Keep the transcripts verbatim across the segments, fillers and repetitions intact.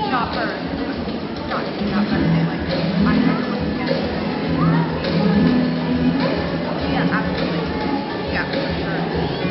Not first. Not, not first. Say like, I never want to get it. Yeah, absolutely. Yeah, for sure.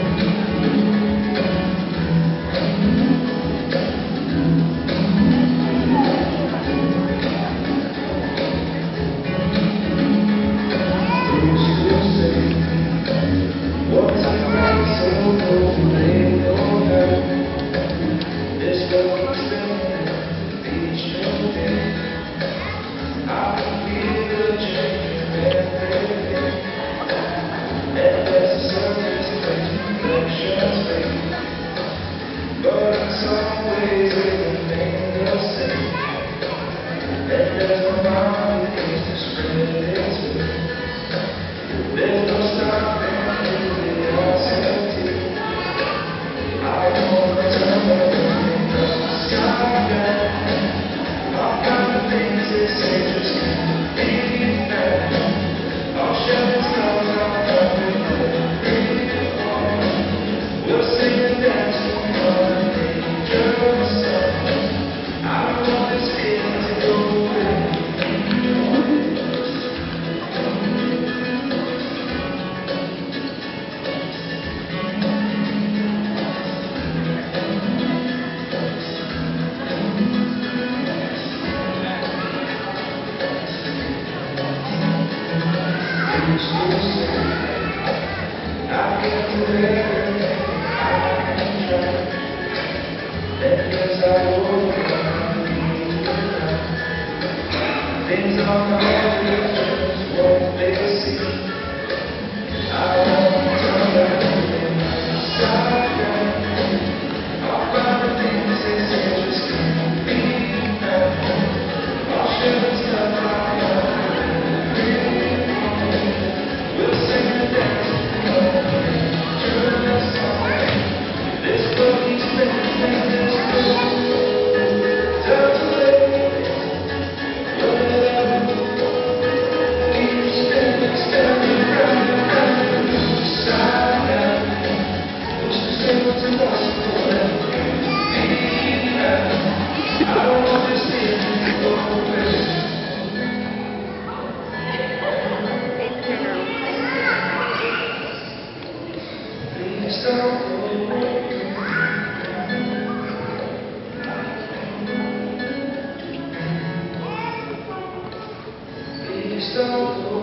Things are not just what they see. I won't turn back inside. I'll find the things they say just can't be found. I'll share the stuff I know. We'll sing and dance and turn the song. This book keeps spinning and this book turns away. So